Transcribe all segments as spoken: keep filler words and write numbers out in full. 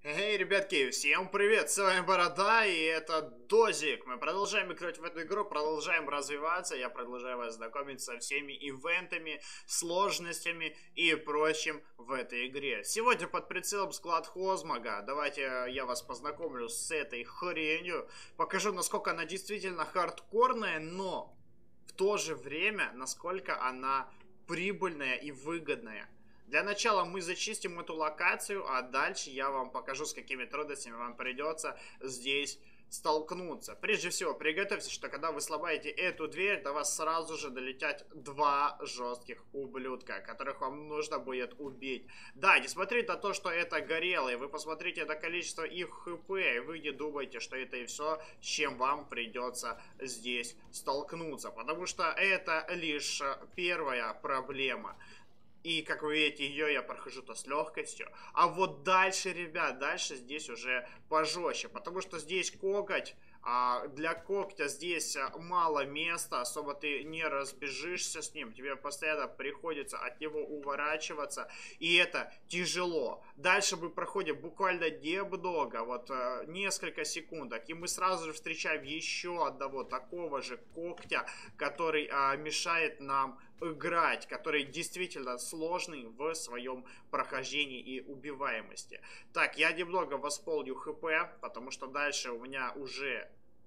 Эй, ребятки, всем привет, с вами Борода, и это Дозик. Мы продолжаем играть в эту игру, продолжаем развиваться, я продолжаю вас знакомить со всеми ивентами, сложностями и прочим в этой игре. Сегодня под прицелом склад Хозмага. Давайте я вас познакомлю с этой хренью, покажу, насколько она действительно хардкорная, но в то же время, насколько она прибыльная и выгодная. Для начала мы зачистим эту локацию, а дальше я вам покажу, с какими трудностями вам придется здесь столкнуться. Прежде всего, приготовьтесь, что когда вы сломаете эту дверь, до вас сразу же долетят два жестких ублюдка, которых вам нужно будет убить. Да, несмотря на то, что это горелые, вы посмотрите на количество их хп, и вы не думаете, что это и все, с чем вам придется здесь столкнуться. Потому что это лишь первая проблема. И, как вы видите, ее я прохожу-то с легкостью. А вот дальше, ребят, дальше здесь уже пожестче. Потому что здесь коготь, а для когтя здесь мало места. Особо ты не разбежишься с ним. Тебе постоянно приходится от него уворачиваться. И это тяжело. Дальше мы проходим буквально немного. Вот несколько секундок. И мы сразу же встречаем еще одного такого же когтя, который а, мешает нам играть, который действительно сложный в своем прохождении и убиваемости. Так, я немного восполню хп, потому что дальше у меня уже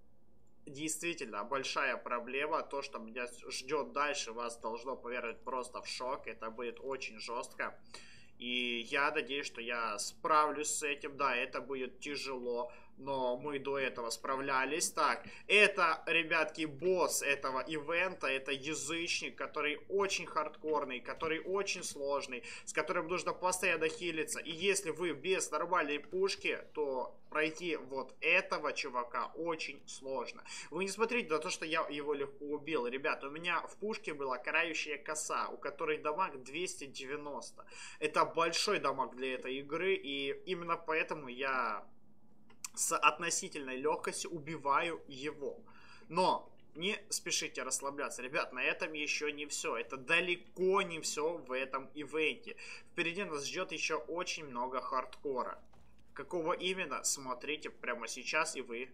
действительно большая проблема. То, что меня ждет дальше, вас должно повернуть просто в шок. Это будет очень жестко. И я надеюсь, что я справлюсь с этим. Да, это будет тяжело, но мы до этого справлялись. Так, это, ребятки, босс этого ивента. Это язычник, который очень хардкорный, который очень сложный, с которым нужно постоянно хилиться. И если вы без нормальной пушки, то пройти вот этого чувака очень сложно. Вы не смотрите на то, что я его легко убил. Ребят, у меня в пушке была карающая коса, у которой дамаг двести девяносто. Это большой дамаг для этой игры, и именно поэтому я с относительной легкостью убиваю его. Но не спешите расслабляться, ребят, на этом еще не все. Это далеко не все в этом ивенте. Впереди нас ждет еще очень много хардкора. Какого именно, смотрите прямо сейчас, и вы...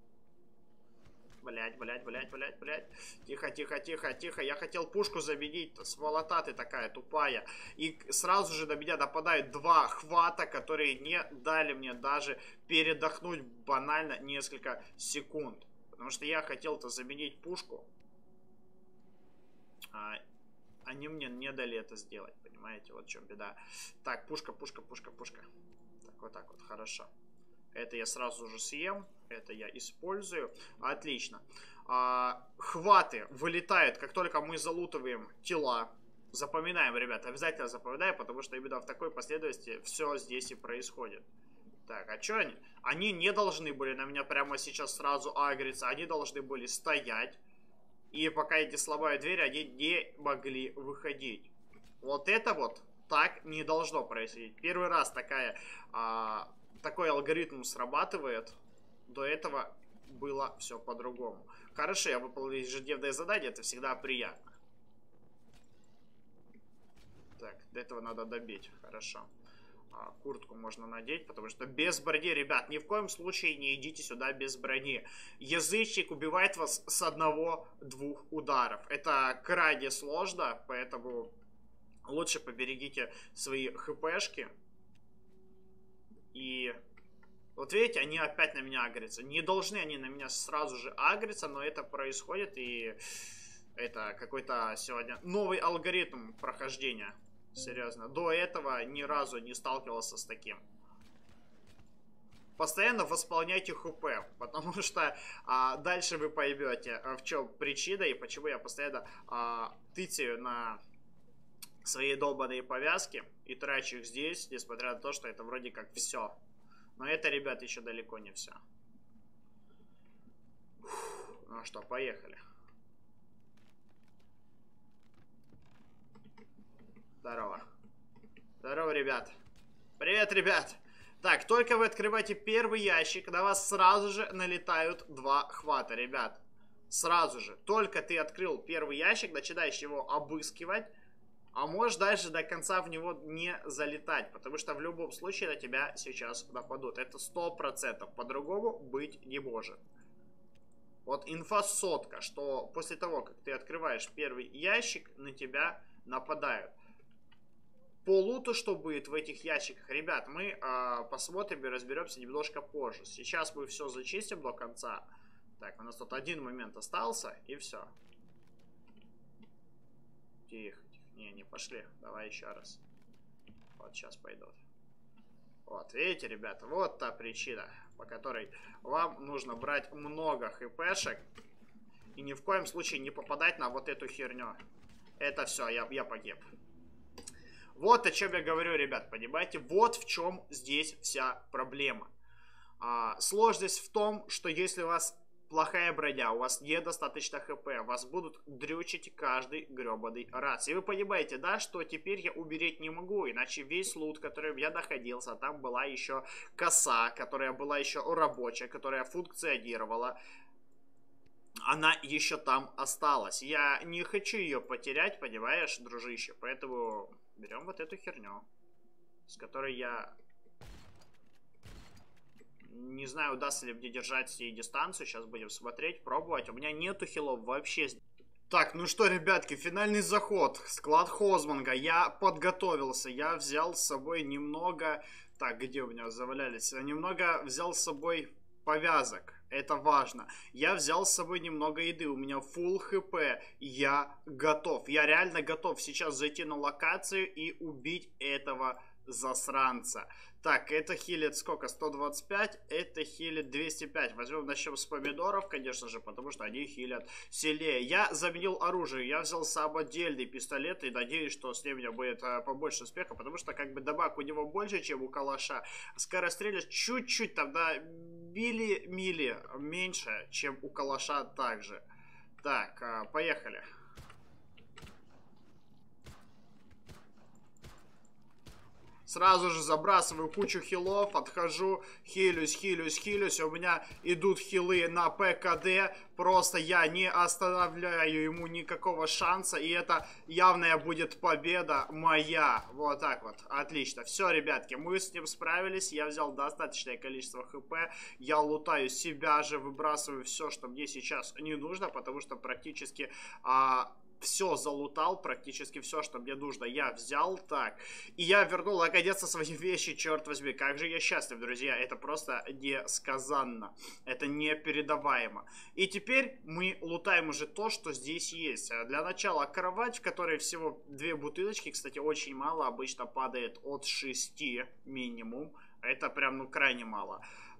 Блять, блять, блять, блять, блять. Тихо, тихо, тихо, тихо. Я хотел пушку заменить. Сволота ты такая тупая. И сразу же на меня нападают два хвата, которые не дали мне даже передохнуть банально несколько секунд. Потому что я хотел-то заменить пушку. А они мне не дали это сделать. Понимаете, вот в чем беда. Так, пушка, пушка, пушка, пушка. Так, вот так вот, хорошо. Это я сразу же съем. Это я использую. Отлично. А, хваты вылетают, как только мы залутываем тела. Запоминаем, ребята. Обязательно запоминаем, потому что именно в такой последовательности все здесь и происходит. Так, а что они? Они не должны были на меня прямо сейчас сразу агриться. Они должны были стоять. И пока я не сломаю дверь, они не могли выходить. Вот это вот так не должно происходить. Первый раз такая... А, такой алгоритм срабатывает. До этого было все по-другому. Хорошо, я выполнил ежедневное задание, это всегда приятно. Так, до этого надо добить, хорошо. А, куртку можно надеть, потому что без брони, ребят, ни в коем случае не идите сюда без брони. Язычник убивает вас с одного-двух ударов. Это крайне сложно, поэтому лучше поберегите свои хпшки. И вот видите, они опять на меня агрятся. Не должны они на меня сразу же агриться, но это происходит. И это какой-то сегодня новый алгоритм прохождения. Серьезно. До этого ни разу не сталкивался с таким. Постоянно восполняйте хп, потому что а, дальше вы поймете, в чем причина и почему я постоянно а, тыцаю на... свои долбаные повязки и трачу их здесь, несмотря на то, что это вроде как все. Но это, ребят, еще далеко не все. Фух, ну что, поехали. Здорово. Здорово, ребят. Привет, ребят. Так, только вы открываете первый ящик, на вас сразу же налетают два хвата, ребят. Сразу же. Только ты открыл первый ящик, начинаешь его обыскивать. А можешь дальше до конца в него не залетать, потому что в любом случае на тебя сейчас нападут. Это сто процентов, по-другому быть не может. Вот инфа сотка, что после того, как ты открываешь первый ящик, на тебя нападают. По луту, что будет в этих ящиках, ребят, мы э, посмотрим и разберемся немножко позже. Сейчас мы все зачистим до конца. Так, у нас тут один момент остался, и все. Тихо, тихо. Не, не пошли. Давай еще раз. Вот сейчас пойдут. Вот, видите, ребята, вот та причина, по которой вам нужно брать много хпшек. И ни в коем случае не попадать на вот эту херню. Это все, я, я погиб. Вот о чем я говорю, ребят, понимаете? Вот в чем здесь вся проблема. А, сложность в том, что если у вас плохая броня, у вас недостаточно хп, вас будут дрючить каждый гребаный раз. И вы понимаете, да, что теперь я умереть не могу, иначе весь лут, которым я находился, там была еще коса, которая была еще рабочая, которая функционировала, она еще там осталась. Я не хочу ее потерять, понимаешь, дружище, поэтому берем вот эту херню, с которой я... Не знаю, удастся ли мне держать сей дистанцию. Сейчас будем смотреть, пробовать. У меня нету хилов вообще. Так, ну что, ребятки, финальный заход. Склад Хозманга. Я подготовился. Я взял с собой немного... Так, где у меня завалялись? Немного взял с собой повязок. Это важно. Я взял с собой немного еды. У меня full хп. Я готов. Я реально готов сейчас зайти на локацию и убить этого засранца. Так, это хилит сколько? сто двадцать пять. Это хилит двести пять. Возьмем, начнем с помидоров, конечно же, потому что они хилят сильнее. Я заменил оружие. Я взял самодельный пистолет и надеюсь, что с ним у меня будет а, побольше успеха, потому что как бы дамаг у него больше, чем у калаша. Скорострельность чуть-чуть тогда мили-мили меньше, чем у калаша также. Так, а, поехали. Сразу же забрасываю кучу хилов, отхожу, хилюсь, хилюсь, хилюсь. У меня идут хилы на ПКД. Просто я не оставляю ему никакого шанса. И это явная будет победа моя. Вот так вот. Отлично. Все, ребятки, мы с ним справились. Я взял достаточное количество хп. Я лутаю себя же, выбрасываю все, что мне сейчас не нужно. Потому что практически... А... Все залутал, практически все, что мне нужно, я взял. Так, и я вернул наконец-то свои вещи, черт возьми. Как же я счастлив, друзья, это просто несказанно. Это непередаваемо. И теперь мы лутаем уже то, что здесь есть. Для начала кровать, в которой всего две бутылочки. Кстати, очень мало, обычно падает от шести минимум. Это прям, ну, крайне мало.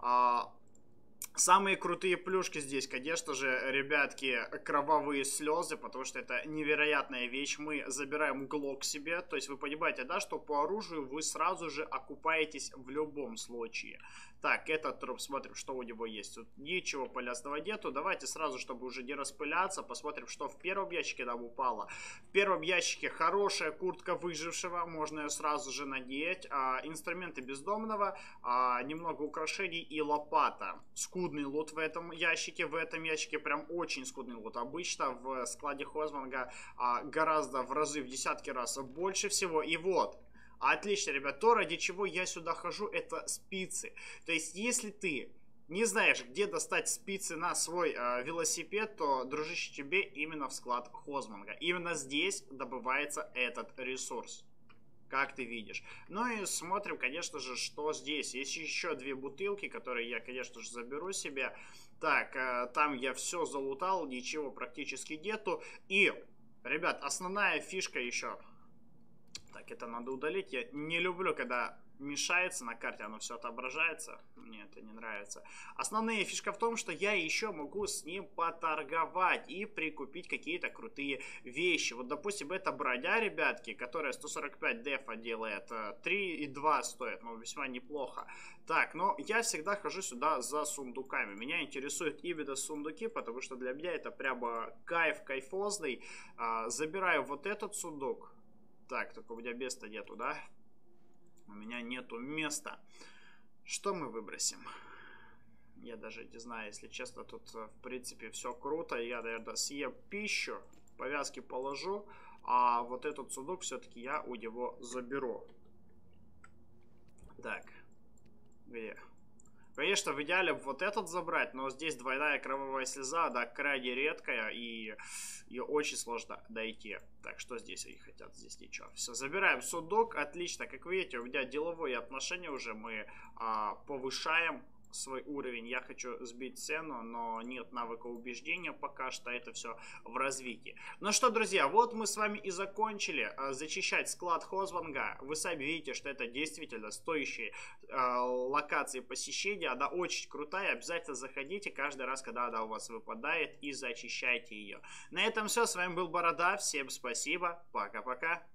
Самые крутые плюшки здесь, конечно же, ребятки, кровавые слезы, потому что это невероятная вещь. Мы забираем глок себе, то есть вы понимаете, да, что по оружию вы сразу же окупаетесь в любом случае. Так, этот труп, смотрим, что у него есть. Тут ничего полезного нету. Давайте сразу, чтобы уже не распыляться, посмотрим, что в первом ящике нам упало. В первом ящике хорошая куртка выжившего, можно ее сразу же надеть. А, инструменты бездомного, а, немного украшений и лопата. Скудный лут в этом ящике. В этом ящике прям очень скудный лут. Обычно в складе Хозманга а, гораздо в разы, в десятки раз больше всего. И вот... Отлично, ребят, то, ради чего я сюда хожу, это спицы. То есть, если ты не знаешь, где достать спицы на свой э, велосипед, то, дружище, тебе именно в склад Хозманга. Именно здесь добывается этот ресурс, как ты видишь. Ну и смотрим, конечно же, что здесь. Есть еще две бутылки, которые я, конечно же, заберу себе. Так, э, там я все залутал, ничего практически нету. И, ребят, основная фишка еще... Так, это надо удалить. Я не люблю, когда мешается на карте, оно все отображается. Мне это не нравится. Основная фишка в том, что я еще могу с ним поторговать и прикупить какие-то крутые вещи. Вот, допустим, эта броня, ребятки, которая сто сорок пять дефа делает, три и два стоит, ну, весьма неплохо. Так, но я всегда хожу сюда за сундуками. Меня интересуют именно сундуки, потому что для меня это прямо кайф кайфозный. А, забираю вот этот сундук. Так, только у меня места нету, да? У меня нету места. Что мы выбросим? Я даже не знаю, если честно, тут в принципе все круто. Я, наверное, съем пищу, повязки положу. а вот этот сундук все-таки я у него заберу. Так, где? Конечно, в идеале вот этот забрать, но здесь двойная кровавая слеза, да, крайне редкая, и ее очень сложно найти. Так, что здесь они хотят? Здесь ничего. Все, забираем сундук, отлично. Как видите, у меня деловые отношения уже, мы а, повышаем свой уровень. Я хочу сбить цену, но нет навыка убеждения пока что, это все в развитии. Ну что, друзья, вот мы с вами и закончили а, зачищать склад Хозванга. Вы сами видите, что это действительно стоящие а, локации посещения. Она очень крутая, обязательно заходите каждый раз, когда она у вас выпадает, и зачищайте ее. На этом все, с вами был Борода, всем спасибо, пока-пока.